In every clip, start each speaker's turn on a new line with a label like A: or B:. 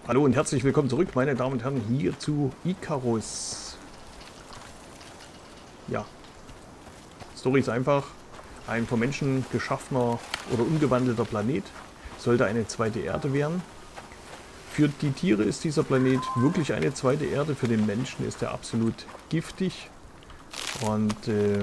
A: Hallo und herzlich willkommen zurück, meine Damen und Herren, hier zu Icarus. Ja, Story ist einfach, ein vom Menschen geschaffener oder umgewandelter Planet sollte eine zweite Erde werden. Für die Tiere ist dieser Planet wirklich eine zweite Erde, für den Menschen ist er absolut giftig und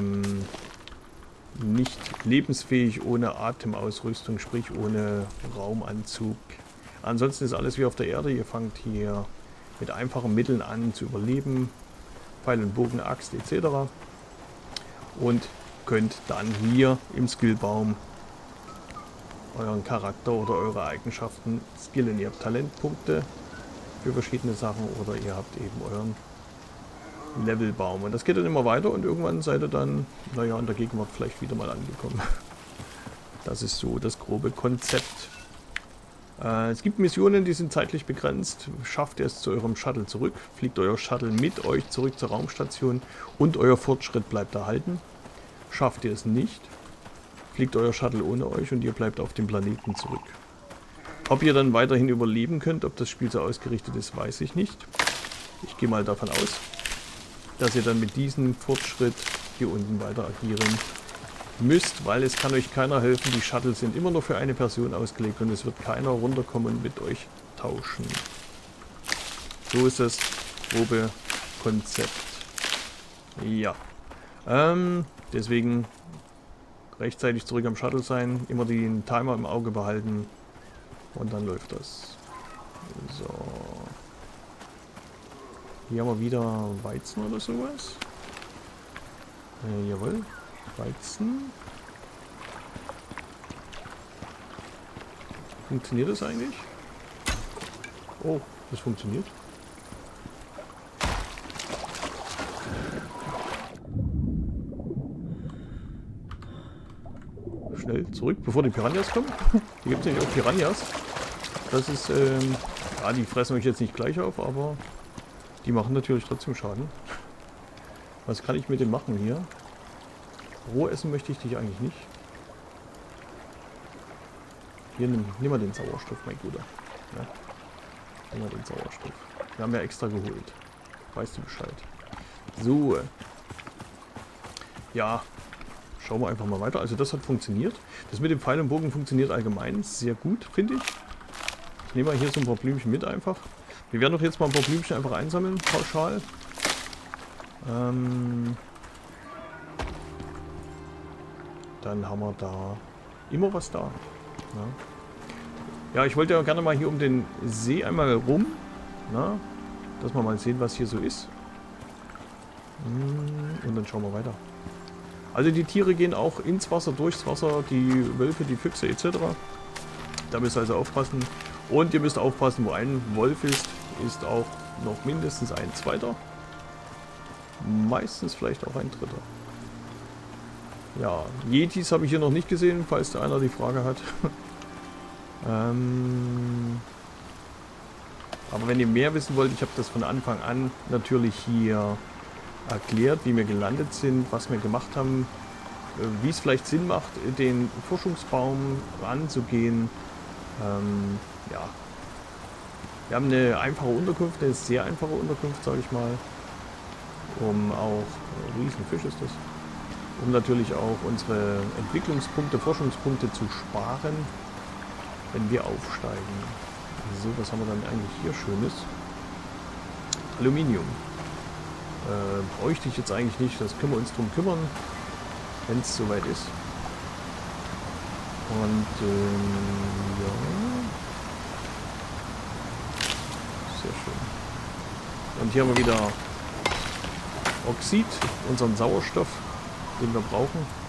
A: nicht lebensfähig ohne Atemausrüstung, sprich ohne Raumanzug. Ansonsten ist alles wie auf der Erde. Ihr fangt hier mit einfachen Mitteln an zu überleben. Pfeil und Bogen, Axt etc. Und könnt dann hier im Skillbaum euren Charakter oder eure Eigenschaften skillen. Ihr habt Talentpunkte für verschiedene Sachen oder ihr habt eben euren Levelbaum. Und das geht dann immer weiter und irgendwann seid ihr dann, naja, in der Gegenwart vielleicht wieder mal angekommen. Das ist so das grobe Konzept. Es gibt Missionen, die sind zeitlich begrenzt. Schafft ihr es zu eurem Shuttle zurück, fliegt euer Shuttle mit euch zurück zur Raumstation und euer Fortschritt bleibt erhalten. Schafft ihr es nicht, fliegt euer Shuttle ohne euch und ihr bleibt auf dem Planeten zurück. Ob ihr dann weiterhin überleben könnt, ob das Spiel so ausgerichtet ist, weiß ich nicht. Ich gehe mal davon aus, dass ihr dann mit diesem Fortschritt hier unten weiter agieren müsst, weil es kann euch keiner helfen. Die Shuttles sind immer nur für eine Person ausgelegt und es wird keiner runterkommen und mit euch tauschen. So ist das grobe Konzept. Ja. Deswegen rechtzeitig zurück am Shuttle sein, immer den Timer im Auge behalten und dann läuft das. So. Hier haben wir wieder Weizen oder sowas. Jawohl. Weizen. Funktioniert das eigentlich? Oh, das funktioniert. Schnell zurück, bevor die Piranhas kommen. Hier gibt es nämlich auch Piranhas. Das ist, ja, die fressen euch jetzt nicht gleich auf, aber die machen natürlich trotzdem Schaden. Was kann ich mit dem machen hier? Roh essen möchte ich dich eigentlich nicht. Hier, nimm mal den Sauerstoff, mein Guter. Ja. Nimm mal den Sauerstoff. Wir haben ja extra geholt. Weißt du Bescheid. So. Ja. Schauen wir einfach mal weiter. Also das hat funktioniert. Das mit dem Pfeil und Bogen funktioniert allgemein sehr gut, finde ich. Ich nehme mal hier so ein paar Blümchen mit einfach. Wir werden doch jetzt mal ein paar Blümchen einfach einsammeln, pauschal. Dann haben wir da immer was da. Ja, ich wollte ja gerne mal hier um den See einmal rum. Na, dass wir mal sehen, was hier so ist. Und dann schauen wir weiter. Also die Tiere gehen auch ins Wasser, durchs Wasser, die Wölfe, die Füchse etc. Da müsst ihr also aufpassen. Und ihr müsst aufpassen, wo ein Wolf ist auch noch mindestens ein zweiter. Meistens vielleicht auch ein dritter. Ja, Yetis habe ich hier noch nicht gesehen, falls da einer die Frage hat. Aber wenn ihr mehr wissen wollt, ich habe das von Anfang an natürlich hier erklärt, wie wir gelandet sind, was wir gemacht haben, wie es vielleicht Sinn macht, den Forschungsbaum anzugehen. Ja, wir haben eine einfache Unterkunft, eine sehr einfache Unterkunft, sage ich mal, um auch, Riesenfisch ist das, um natürlich auch unsere Entwicklungspunkte, Forschungspunkte zu sparen, wenn wir aufsteigen. So, was haben wir dann eigentlich hier Schönes? Aluminium. Bräuchte ich jetzt eigentlich nicht, das können wir uns drum kümmern, wenn es soweit ist. Und ja. Sehr schön. Und hier haben wir wieder Oxid, unseren Sauerstoff, den wir brauchen.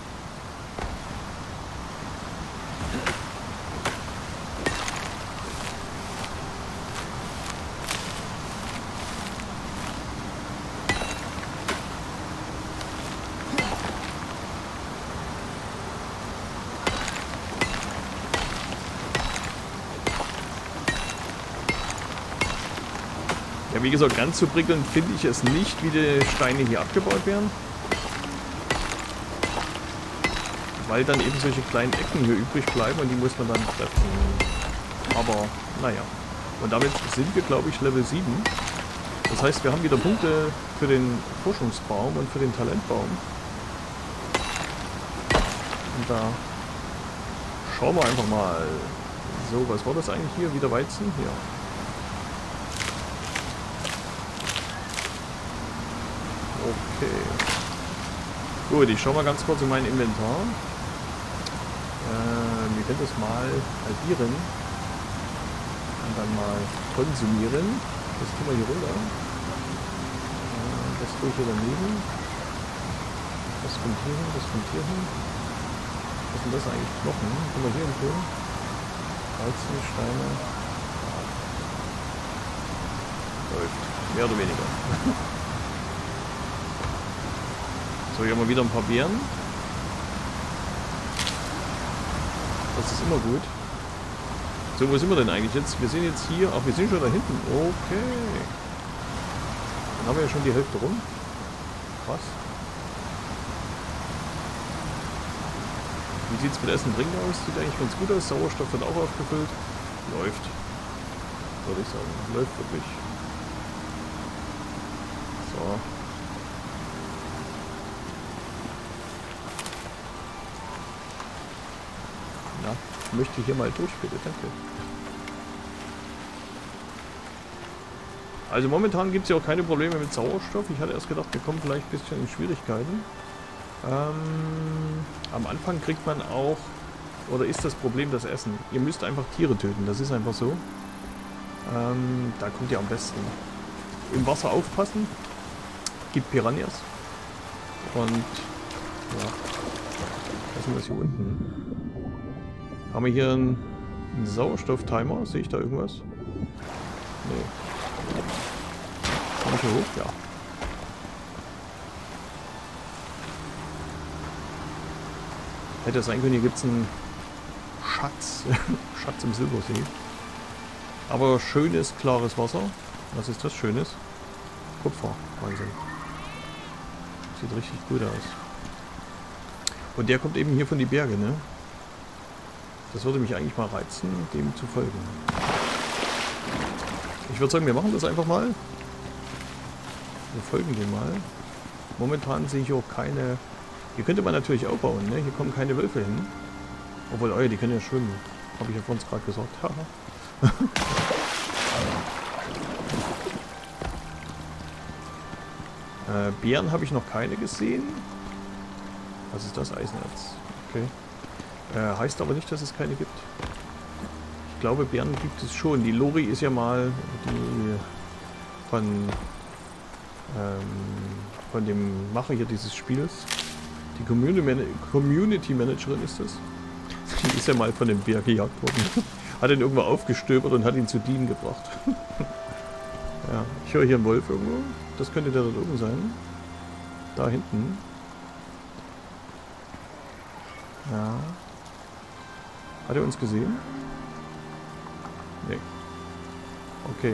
A: Ja, wie gesagt, ganz so prickelnd finde ich es nicht, wie die Steine hier abgebaut werden. Weil dann eben solche kleinen Ecken hier übrig bleiben und die muss man dann treffen. Aber, naja. Und damit sind wir, glaube ich, Level 7. Das heißt, wir haben wieder Punkte für den Forschungsbaum und für den Talentbaum. Und da schauen wir einfach mal. So, was war das eigentlich hier? Wieder Weizen? Ja. Okay. Gut, ich schaue mal ganz kurz in mein Inventar. Wir können das mal halbieren. Und dann mal konsumieren. Das tun wir hier runter. Das tue ich hier daneben. Das kommt hier hin, das kommt hier hin. Was sind das eigentlich? Knochen? Können wir hier hin tun? Weizen, Steine. Läuft. Mehr oder weniger. So, hier haben wir wieder ein paar Beeren. Das ist immer gut. So, wo sind wir denn eigentlich jetzt? Wir sind jetzt hier. Ach, wir sind schon da hinten. Okay. Dann haben wir ja schon die Hälfte rum. Krass. Wie sieht es mit Essen Trinken aus? Sieht eigentlich ganz gut aus. Sauerstoff wird auch aufgefüllt. Läuft. Würde ich sagen. Läuft wirklich. So. Na, ich möchte hier mal durch, bitte. Danke. Also momentan gibt es ja auch keine Probleme mit Sauerstoff. Ich hatte erst gedacht, wir kommen vielleicht ein bisschen in Schwierigkeiten. Am Anfang kriegt man auch, oder ist das Problem das Essen. Ihr müsst einfach Tiere töten, das ist einfach so. Da kommt ihr am besten. Im Wasser aufpassen. Gibt Piranhas. Und ja, was ist denn das hier unten? Haben wir hier einen Sauerstofftimer? Sehe ich da irgendwas? Nee. Komm ich hier hoch? Ja. Hätte sein können, hier gibt es einen Schatz. Schatz im Silbersee. Aber schönes, klares Wasser. Was ist das Schönes? Kupfer. Wahnsinn. Sieht richtig gut aus. Und der kommt eben hier von die Berge, ne? Das würde mich eigentlich mal reizen, dem zu folgen. Ich würde sagen, wir machen das einfach mal. Wir folgen dem mal. Momentan sehe ich auch keine... Hier könnte man natürlich auch bauen, ne? Hier kommen keine Wölfe hin. Obwohl, die können ja schwimmen. Habe ich ja vor uns gerade gesagt. Bären habe ich noch keine gesehen. Was ist das? Eisenerz. Okay. Heißt aber nicht, dass es keine gibt. Ich glaube, Bären gibt es schon. Die Lori ist ja mal die von dem Macher hier dieses Spiels. Die Community Managerin ist das. Die ist ja mal von dem Bär gejagt worden. Hat ihn irgendwo aufgestöbert und hat ihn zu dienen gebracht. Ja, ich höre hier einen Wolf irgendwo. Das könnte der dort oben sein. Da hinten. Ja. Hat er uns gesehen? Nee. Okay.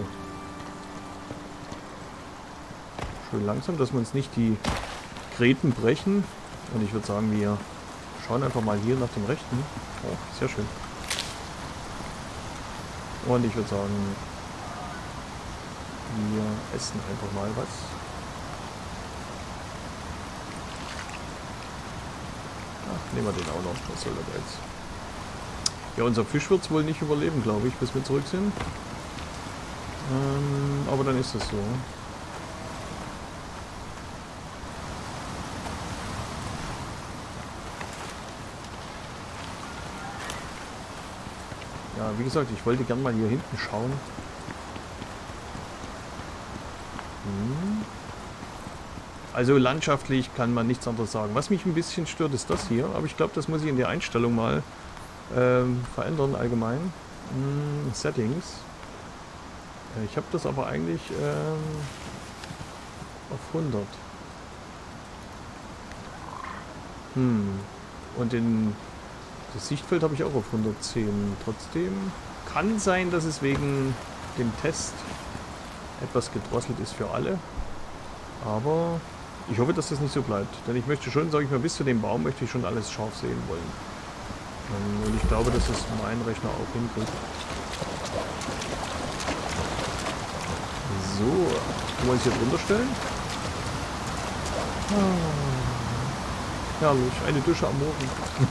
A: Schön langsam, dass wir uns nicht die Gräten brechen. Und ich würde sagen, wir schauen einfach mal hier nach dem Rechten. Oh, sehr schön. Und ich würde sagen, wir essen einfach mal was. Ach, nehmen wir den auch noch. Was soll das jetzt? Ja, unser Fisch wird es wohl nicht überleben, glaube ich, bis wir zurück sind. Aber dann ist das so. Ja, wie gesagt, ich wollte gern mal hier hinten schauen. Also landschaftlich kann man nichts anderes sagen. Was mich ein bisschen stört, ist das hier. Aber ich glaube, das muss ich in der Einstellung mal verändern allgemein. Settings. Ich habe das aber eigentlich auf 100. Und das Sichtfeld habe ich auch auf 110. Trotzdem kann sein, dass es wegen dem Test etwas gedrosselt ist für alle. Aber ich hoffe, dass das nicht so bleibt. Denn ich möchte schon, sage ich mal, bis zu dem Baum möchte ich schon alles scharf sehen wollen. Und ich glaube, dass es mein Rechner auch hinkriegt. So, können wir uns hier drunter stellen? Herrlich, eine Dusche am Morgen.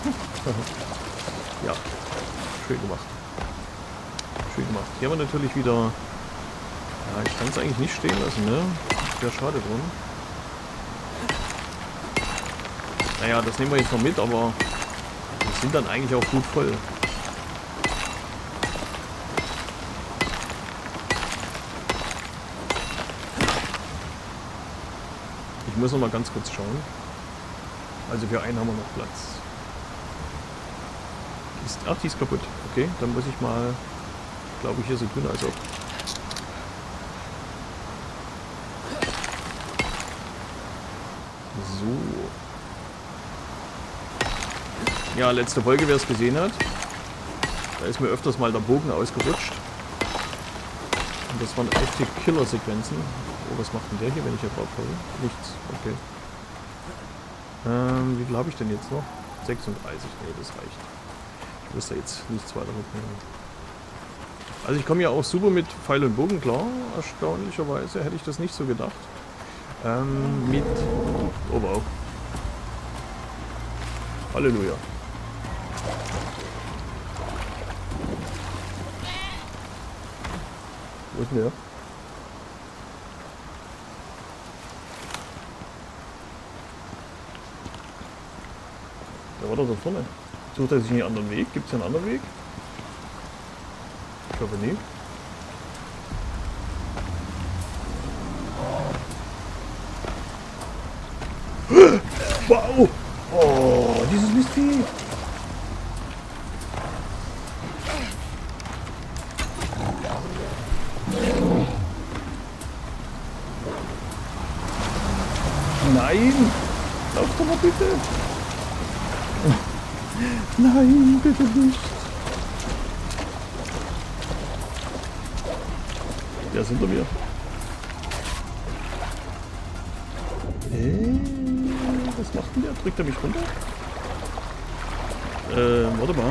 A: Ja, schön gemacht. Schön gemacht. Hier haben wir natürlich wieder... Ja, ich kann es eigentlich nicht stehen lassen, ne? Wäre schade drum. Naja, das nehmen wir jetzt noch mit, aber wir sind dann eigentlich auch gut voll. Ich muss noch mal ganz kurz schauen. Also für einen haben wir noch Platz. Ach, die ist kaputt. Okay, dann muss ich mal, glaube ich, hier so tun, als ob. So. Ja, letzte Folge, wer es gesehen hat, da ist mir öfters mal der Bogen ausgerutscht. Und das waren echte Killer-Sequenzen. Oh, was macht denn der hier, wenn ich hier drauf haue? Nichts, okay. Wie viel habe ich denn jetzt noch? 36, nee, das reicht. Ich muss da jetzt nichts weiter mitnehmen. Also ich komme ja auch super mit Pfeil und Bogen klar. Erstaunlicherweise hätte ich das nicht so gedacht. Mit... Oh wow. Halleluja. Wo ist denn der? Der war doch da vorne. Sucht er sich einen anderen Weg? Gibt es einen anderen Weg? Ich glaube nicht. Wow! Oh, dieses Mistvieh! Nein! Lauf doch mal bitte! Nein, bitte nicht! Der ist hinter mir. Was macht denn der? Drückt er mich runter? Warte mal.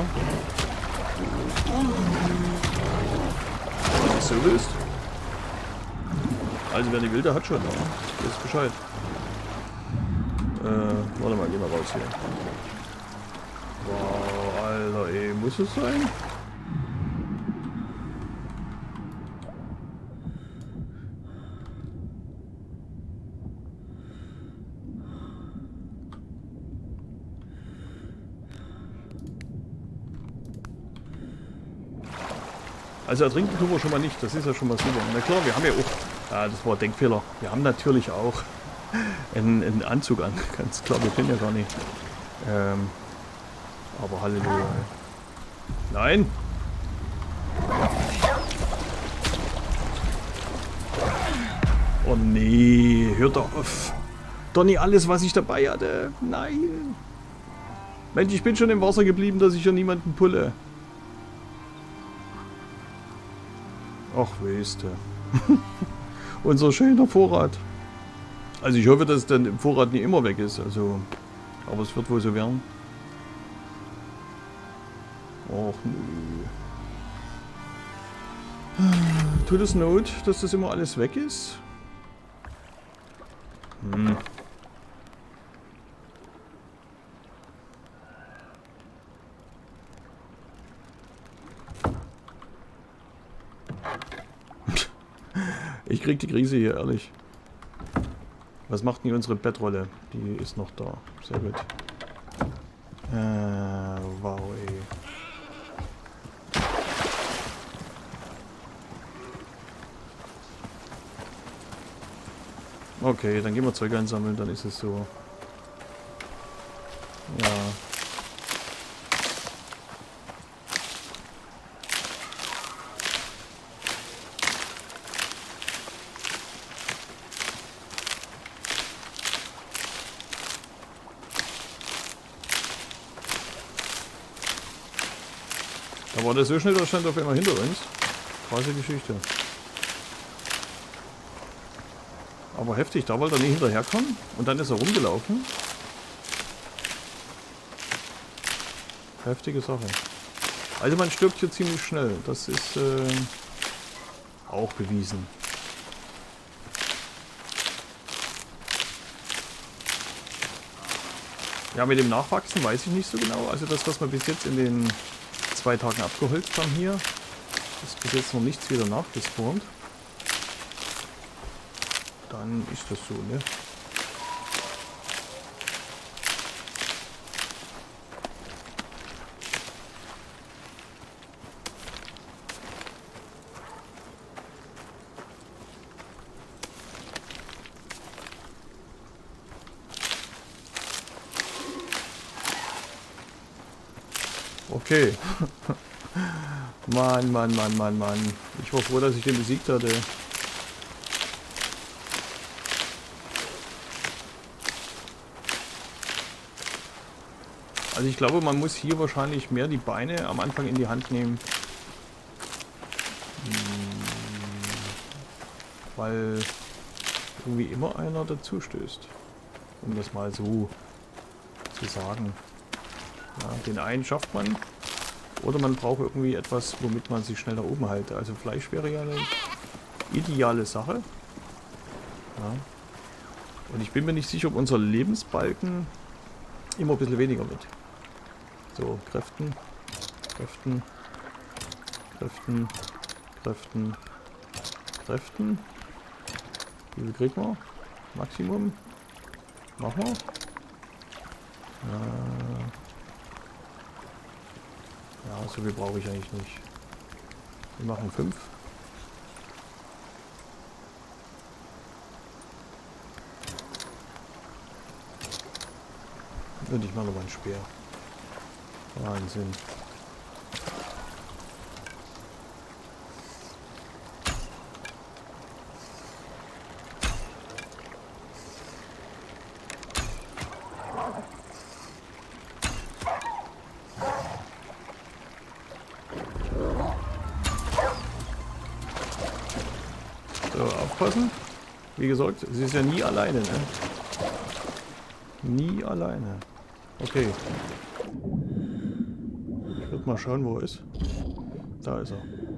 A: Wenn das so willst. Also wer die will, der hat schon. Der ist Bescheid. Warte mal, geh mal raus hier. Wow, Alter, ey, muss es sein? Also ertrinken tun wir schon mal nicht, das ist ja schon mal super. Na klar, wir haben ja auch, das war ein Denkfehler, wir haben natürlich auch einen Anzug an, ganz klar, wir können ja gar nicht. Aber Halleluja. Nein! Oh nee, hört doch auf. Doch nicht alles, was ich dabei hatte. Nein! Mensch, ich bin schon im Wasser geblieben, dass ich hier niemanden pulle. Ach, weißt du. Unser schöner Vorrat. Also ich hoffe, dass dann im Vorrat nicht immer weg ist. Also, aber es wird wohl so werden. Och nö. Tut es Not, dass das immer alles weg ist? Hm. Ich krieg die Krise hier, ehrlich. Was macht denn unsere Bettrolle? Die ist noch da. Sehr gut. Wow, ey. Okay, dann gehen wir Zeug einsammeln, dann ist es so. Ja. Da war der so schnell, da stand auf einmal hinter uns. Krasse Geschichte. Aber heftig, da wollte er nicht hinterherkommen und dann ist er rumgelaufen. Heftige Sache. Also man stirbt hier ziemlich schnell. Das ist auch bewiesen. Ja, mit dem Nachwachsen weiß ich nicht so genau. Also das, was wir bis jetzt in den 2 Tagen abgeholzt haben hier, ist bis jetzt noch nichts wieder nachgespawnt. Dann ist das so, ne? Okay. Mann, Mann, Mann, Mann, Mann. Ich war froh, dass ich den besiegt hatte. Also ich glaube, man muss hier wahrscheinlich mehr die Beine am Anfang in die Hand nehmen. Weil irgendwie immer einer dazu stößt. Um das mal so zu sagen. Ja, den einen schafft man. Oder man braucht irgendwie etwas, womit man sich schnell nach oben halte. Also Fleisch wäre ja eine ideale Sache. Ja. Und ich bin mir nicht sicher, ob unser Lebensbalken immer ein bisschen weniger wird. So, Kräften, Kräften, Kräften, Kräften, Kräften. Wie viel kriegen wir? Maximum. Machen wir. Ja, so viel brauche ich eigentlich nicht. Wir machen 5. Und ich mache nochmal einen Speer. Wahnsinn. So, aufpassen. Wie gesagt, sie ist ja nie alleine, ne? Nie alleine. Okay. Ich würde mal schauen, wo er ist. Da ist er.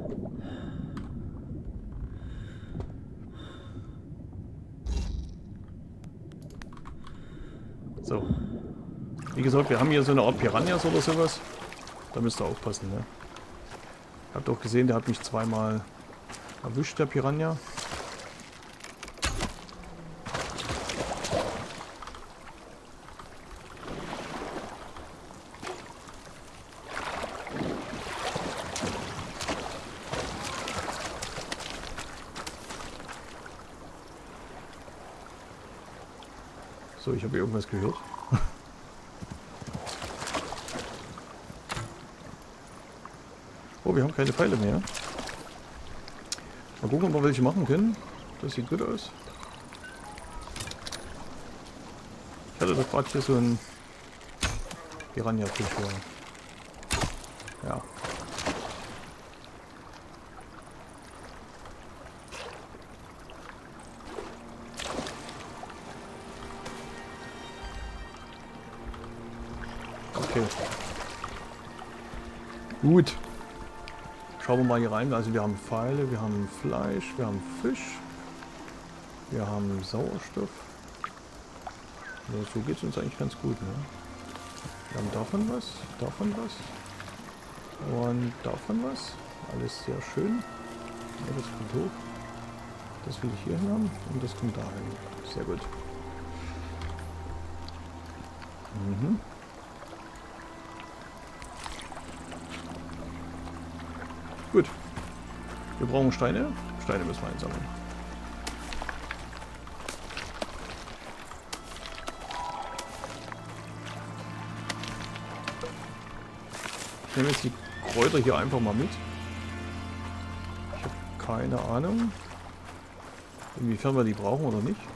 A: So. Wie gesagt, wir haben hier so eine Art Piranhas oder sowas. Da müsst ihr aufpassen, ne? Habt auch gesehen, der hat mich zweimal erwischt, der Piranha. So, ich habe irgendwas gehört. Oh, wir haben keine Pfeile mehr. Mal gucken, ob wir welche machen können. Das sieht gut aus. Ich hatte doch gerade hier so ein Piranha-Fisch. Ja. Okay. Gut. Schauen wir mal hier rein. Also wir haben Pfeile, wir haben Fleisch, wir haben Fisch, wir haben Sauerstoff. Ja, so geht es uns eigentlich ganz gut, ne? Wir haben davon was und davon was. Alles sehr schön. Ja, das kommt hoch. Das will ich hier hin haben und das kommt dahin. Sehr gut. Mhm. Gut. Wir brauchen Steine. Steine müssen wir einsammeln. Ich nehme jetzt die Kräuter hier einfach mal mit. Ich habe keine Ahnung, inwiefern wir die brauchen oder nicht.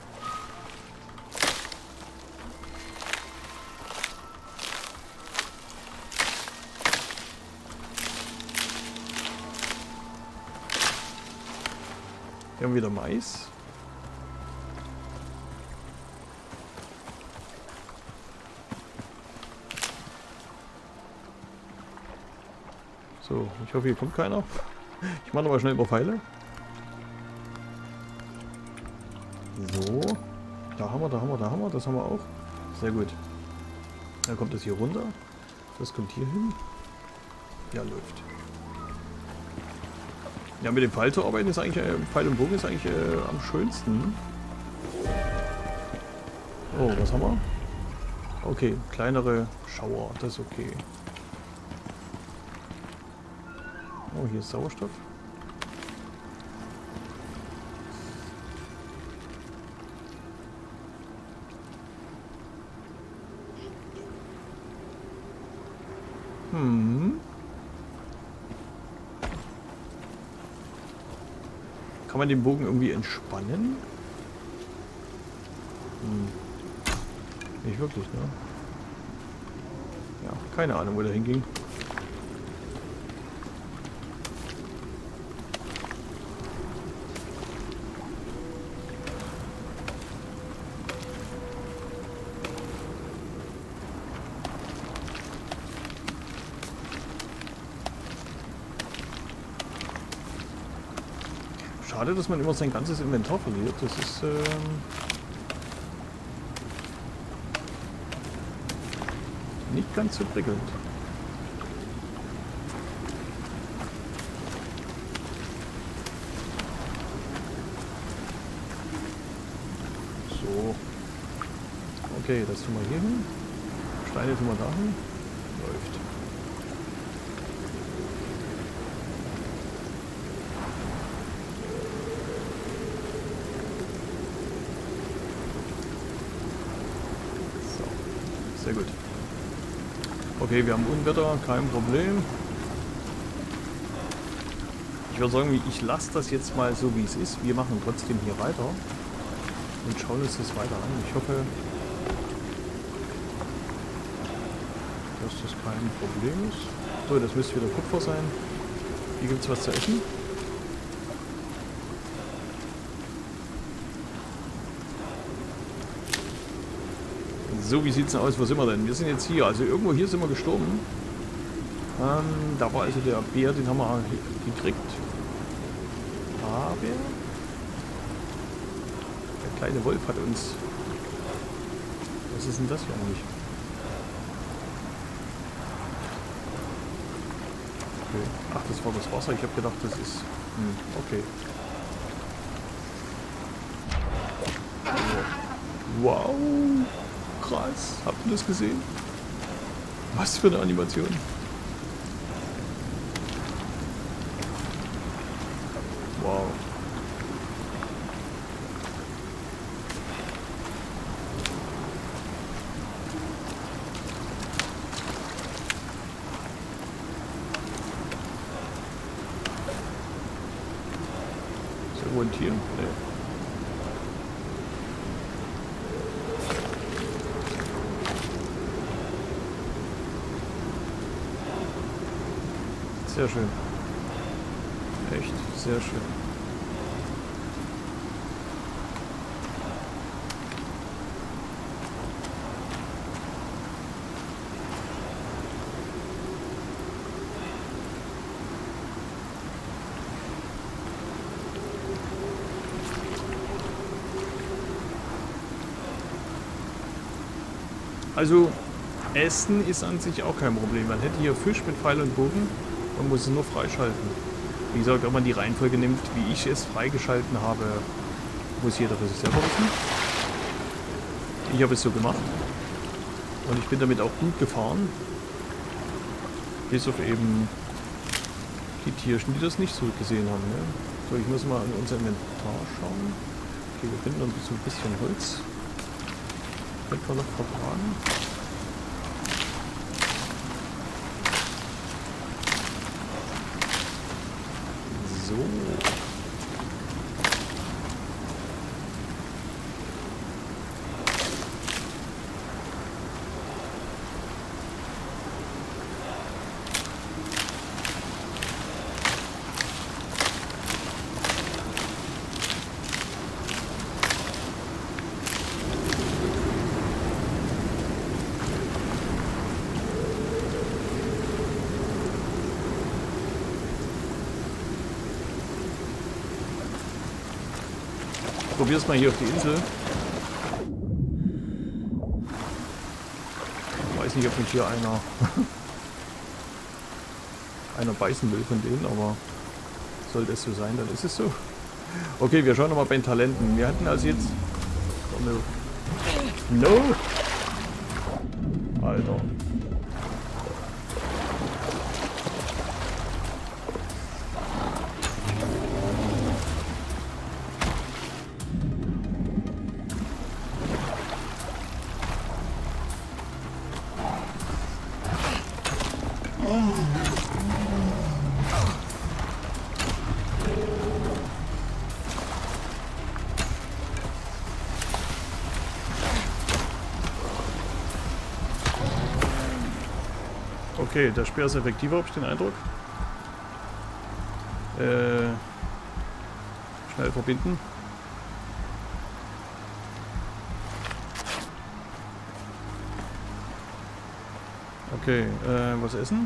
A: Wir haben wieder Mais. So, ich hoffe, hier kommt keiner. Ich mache nochmal schnell über Pfeile. So. Da haben wir, da haben wir, da haben wir. Das haben wir auch. Sehr gut. Dann kommt das hier runter. Das kommt hier hin. Ja, läuft. Ja, mit dem Pfeil zu arbeiten ist eigentlich, Pfeil und Bogen ist eigentlich am schönsten. Oh, was haben wir? Okay, kleinere Schauer, das ist okay. Oh, hier ist Sauerstoff. Kann man den Bogen irgendwie entspannen? Nicht wirklich, ne? Ja, keine Ahnung, wo der hinging. Schade, dass man immer sein ganzes Inventar verliert. Das ist nicht ganz so prickelnd. So. Okay, das tun wir hier hin. Steine tun wir da hin. Läuft. Sehr gut. Okay, wir haben Unwetter, kein Problem. Ich würde sagen, ich lasse das jetzt mal so, wie es ist. Wir machen trotzdem hier weiter und schauen uns das weiter an. Ich hoffe, dass das kein Problem ist. So, das müsste wieder Kupfer sein. Hier gibt es was zu essen. So, wie sieht es denn aus? Wo sind wir denn? Wir sind jetzt hier. Also irgendwo hier sind wir gestorben. Da war also der Bär, den haben wir gekriegt. Aber der kleine Wolf hat uns... Was ist denn das hier eigentlich? Okay. Ach, das war das Wasser. Ich habe gedacht, das ist... okay. Wow. Krass. Habt ihr das gesehen? Was für eine Animation. Wow. Ist irgendwo ein Tier? Nee. Sehr schön. Echt sehr schön. Also, Essen ist an sich auch kein Problem. Man hätte hier Fisch mit Pfeil und Bogen. Man muss es nur freischalten. Wie gesagt, wenn man die Reihenfolge nimmt, wie ich es freigeschalten habe, muss jeder für sich selber wissen. Ich habe es so gemacht. Und ich bin damit auch gut gefahren. Bis auf eben die Tierchen, die das nicht so gesehen haben. Ne? So, ich muss mal in unser Inventar schauen. Okay, wir finden uns so ein bisschen Holz. Könnten wir noch verbraten. So. probiere es mal hier auf die Insel. Ich weiß nicht, ob mich hier einer beißen will von denen, aber sollte es so sein, dann ist es so. Okay, wir schauen nochmal bei den Talenten. Wir hatten also jetzt... Oh no. No! Alter. Okay, der Speer ist effektiver, habe ich den Eindruck. Schnell verbinden. Okay, was essen?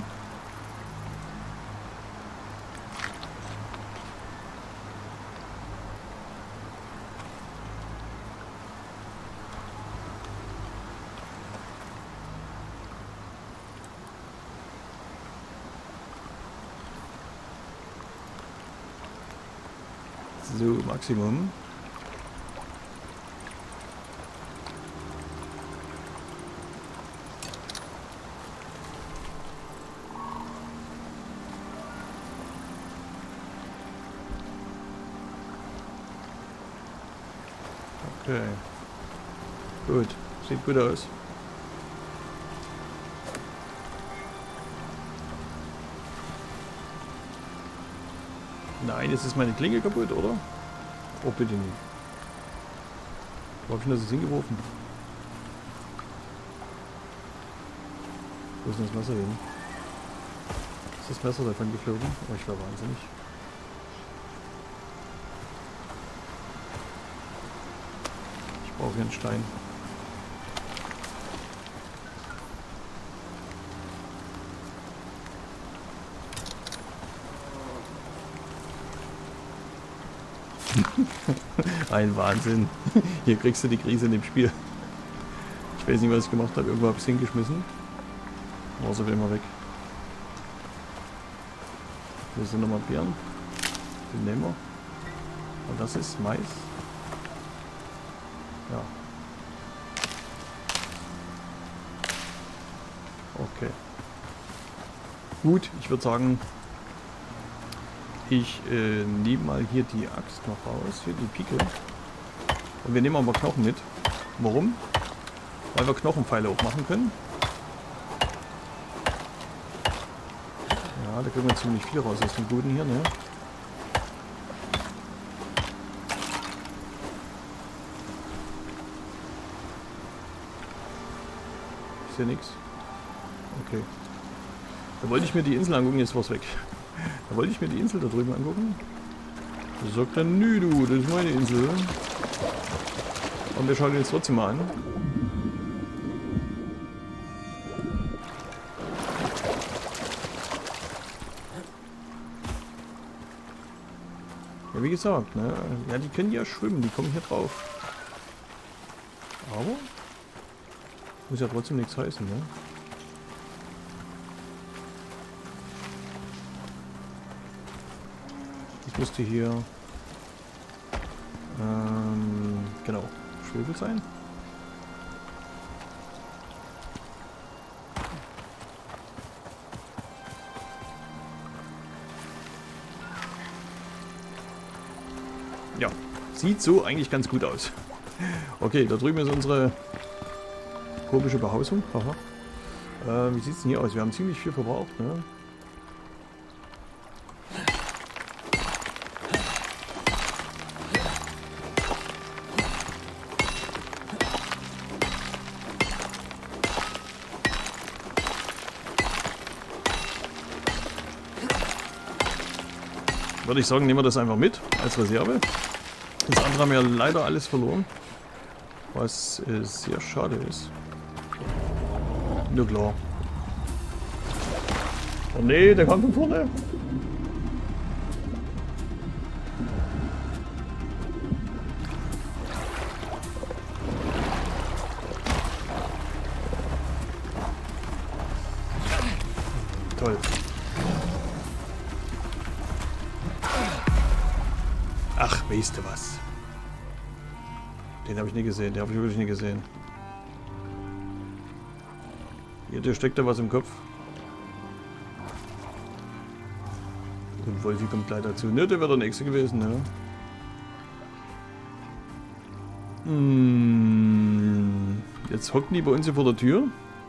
A: So, Maximum. Okay. Gut. Sieht gut aus. Nein, jetzt ist meine Klinge kaputt, oder? Oh, bitte nicht. Wo hab ich denn das hingeworfen? Wo ist denn das Messer hin? Ist das Messer davon geflogen? Oh, ich war wahnsinnig. Ich brauche hier einen Stein. Ein Wahnsinn. Hier kriegst du die Krise in dem Spiel. Ich weiß nicht, was ich gemacht habe. Irgendwo habe ich es hingeschmissen. War so wie immer weg. Hier sind nochmal Beeren. Den nehmen wir. Und das ist Mais. Ja. Okay. Gut, ich würde sagen, ich nehme mal hier die Axt noch raus, hier die Pike. Und wir nehmen aber Knochen mit. Warum? Weil wir Knochenpfeile auch machen können. Ja, da kriegen wir ziemlich viel raus aus dem Guten hier, ne? Ich sehe nichts. Okay. Da wollte ich mir die Insel angucken, jetzt war's weg. Da wollte ich mir die Insel da drüben angucken. Da sagt er, nö du, das ist meine Insel. Und wir schauen uns trotzdem mal an. Ja, wie gesagt, ne? Ja, die können ja schwimmen, die kommen hier drauf. Aber muss ja trotzdem nichts heißen, ne? Das müsste hier genau, Schwefel sein. Ja, sieht so eigentlich ganz gut aus. Okay, da drüben ist unsere komische Behausung. Aha. Wie sieht es denn hier aus? Wir haben ziemlich viel verbraucht, ne? Würde ich sagen, nehmen wir das einfach mit als Reserve. Das andere haben wir leider alles verloren. Was sehr schade ist. Na klar. Oh nee, der kommt von vorne. Toll. Ach, weißt du was? Den habe ich nie gesehen. Den habe ich wirklich nie gesehen. Hier, der steckt da was im Kopf. Und Wolfi kommt gleich dazu. Ne, der wäre der Nächste gewesen, ne? Jetzt hocken die bei uns hier vor der Tür.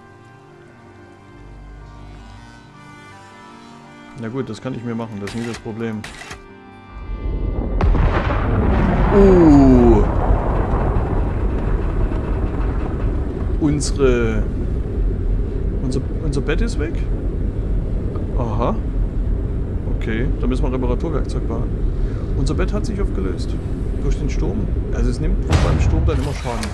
A: Na gut, das kann ich mir machen. Das ist nie das Problem. Unser Bett ist weg. Aha. Okay, da müssen wir Reparaturwerkzeug bauen. Unser Bett hat sich aufgelöst. Durch den Sturm. Also es nimmt beim Sturm dann immer Schaden.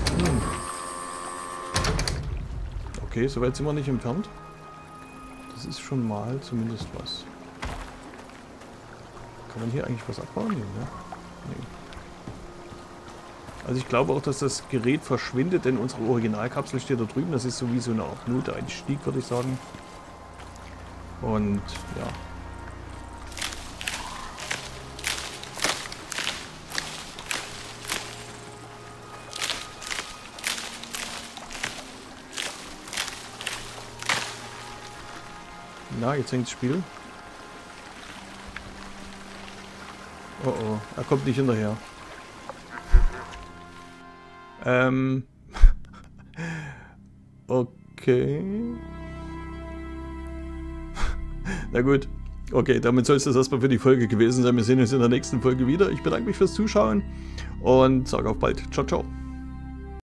A: Okay, so weit sind wir nicht entfernt. Das ist schon mal zumindest was. Kann man hier eigentlich was abbauen? Nee, ne? Nee. Also ich glaube auch, dass das Gerät verschwindet, denn unsere Originalkapsel steht da drüben. Das ist so wie so eine Art Note-Einstieg, würde ich sagen. Und ja. Na, jetzt hängt das Spiel. Oh oh, er kommt nicht hinterher. Okay. Na gut. Okay, damit soll es das erstmal für die Folge gewesen sein. Wir sehen uns in der nächsten Folge wieder. Ich bedanke mich fürs Zuschauen und sage auf bald. Ciao, ciao.